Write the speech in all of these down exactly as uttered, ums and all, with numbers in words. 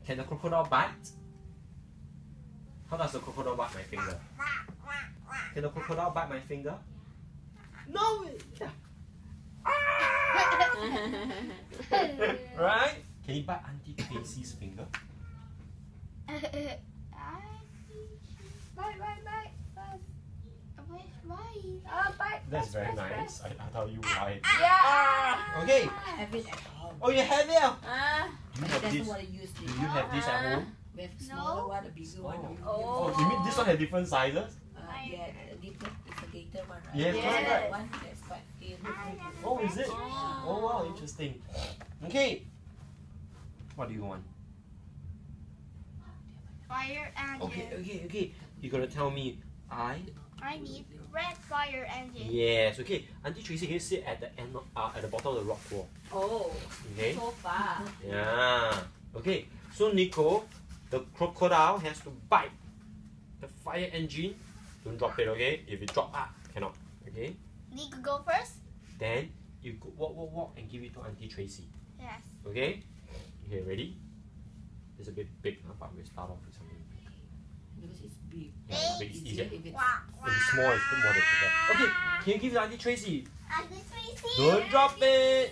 Can the crocodile bite? How does the crocodile bite my finger? Can the crocodile bite my finger? No! Yeah. Right? Can he bite Auntie Tracy's finger? Bite, bite, bite. Bite. Oh, bite. That's press, very press, nice. press. I, I thought you lied. Yeah. Okay. Have it at home. Oh, you have it? Ah, Do you I have doesn't this? want to use Do this. you have this at home? We have a smaller one, a bigger one. a medium Oh, one. you mean this one has different sizes? Uh, yeah, the different, it's a gator one, right? Yes, There's right, right. one that's quite thin. Oh, is it? Oh, wow, interesting. Okay. What do you want? Fire engine. Okay, okay, okay. You're gonna tell me I. I need red fire engine. Yes. Okay. Auntie Tracy, can you sit at the end, of, uh, at the bottom of the rock wall? Oh, Okay. so far. Yeah. Okay. So Nico, the crocodile has to bite the fire engine. Don't drop it, okay? If you drop, ah, cannot. Okay. Need to go first? Then you go walk, walk, walk, and give it to Auntie Tracy. Yes. Okay. Okay. Ready? It's a bit big, huh, but we'll start off with something big. Because it's big. Yeah, big is Easier easier. if it's Wow. If it's small, it's a bit more difficult. Okay. Can you give it to Auntie Tracy? Auntie Tracy. Don't drop it.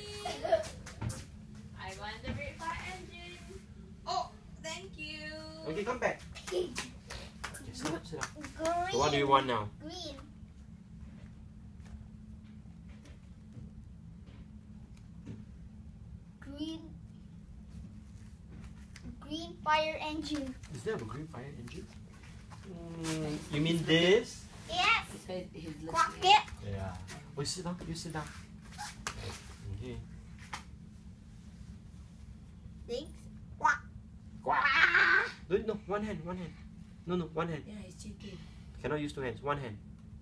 I want the red fire engine. Oh, thank you. Okay, come back. Okay, sit up, sit up. Green. So what do you want now? Green. Green. Green fire engine. Is there a green fire engine? Mm, you mean this? Yes. It's very, he's looking Quack at- it. Yeah. Oh, sit down. You sit down. Okay. Thanks. Quack. Quack. No, no, one hand, one hand. No, no, one hand. Yeah, he's cheating. Cannot use two hands. One hand.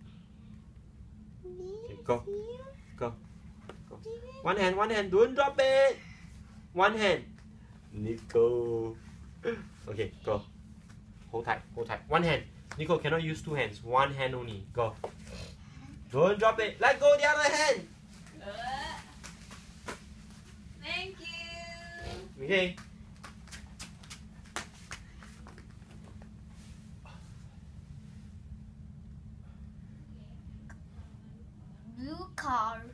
Okay, go. Go. Go. One hand, one hand. Don't drop it. One hand. Nico. Okay, go. Hold tight, hold tight. One hand. Nico cannot use two hands. One hand only. Go. Don't drop it. Let go the other hand. Uh, thank you. Okay. Blue car.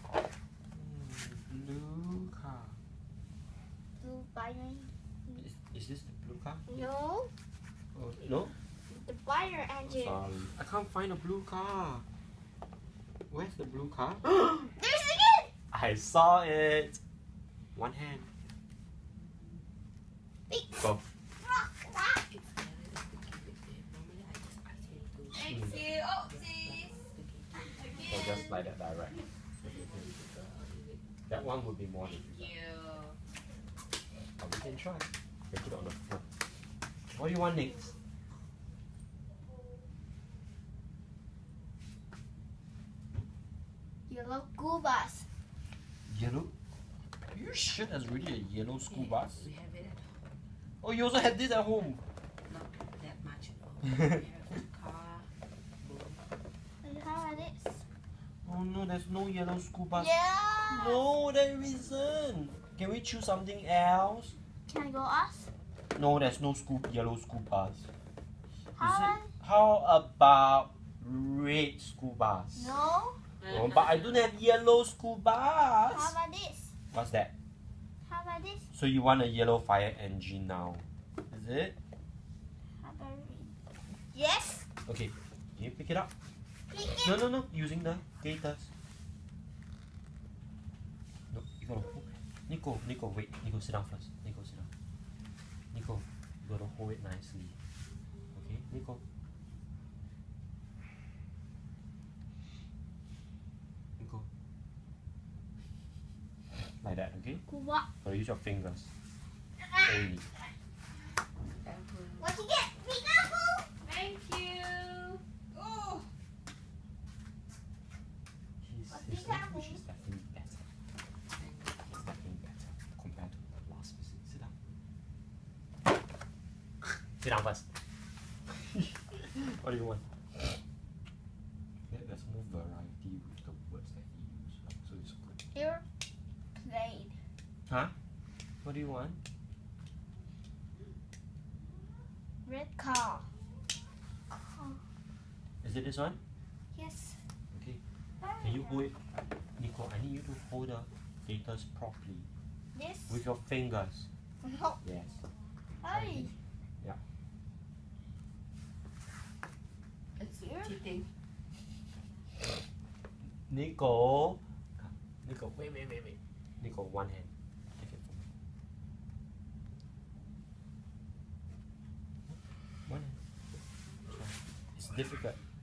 Blue car. Blue fire. Is, is this the blue car? No. Oh, no? The fire engine. Sorry. I can't find a blue car. Where's the blue car? There's again. I saw it. One hand. Go. It's better to keep it there. Normally, I just ask him to. Thank you. Oh, sis. So just like that direct. That one would be more difficult. Thank you. But we can try. We put it on the floor. What do you want next? Yellow school bus. Yellow? Are you sure there's really a yellow school Yeah, bus? We have it at home. Oh, you also have this at home. Not that much. Oh, we have a car. And how are this? Oh no, there's no yellow school bus. Yeah. No, there isn't. Can we choose something else? Can I go us? No, there's no school yellow school bus. Is How? it, how about red school bus? No. Oh, but I don't have yellow school How bus. about this? What's that? How about this? So you want a yellow fire engine now? Is it? How about yes. Okay. Can you pick it up? Pick it. No, no, no. Using the gators. No, you gotta hold. Nico, Nico, wait. Nico, sit down first. Nico, sit down. Nico, you gotta hold it nicely. Okay, Nico. Nico. Like that, okay? What? Gotta use your fingers. Only. What you get? Be careful. Thank you. Oh. His, But his be careful. language is definitely better. It's definitely better compared to the last visit. Sit down. Sit down first. What do you want? There- There's more variety with the words that he used, right? So it's good. Here. Played. Huh? What do you want? Red car. Is it this one? Yes. Okay. Can you hold it? Nico, I need you to hold the letters properly. This. With your fingers. No. Yes. Hey. It's Here? cheating. Nico. Nico, wait, wait, wait, wait. Nico, one hand. Give it for me. One hand. Try. It's difficult.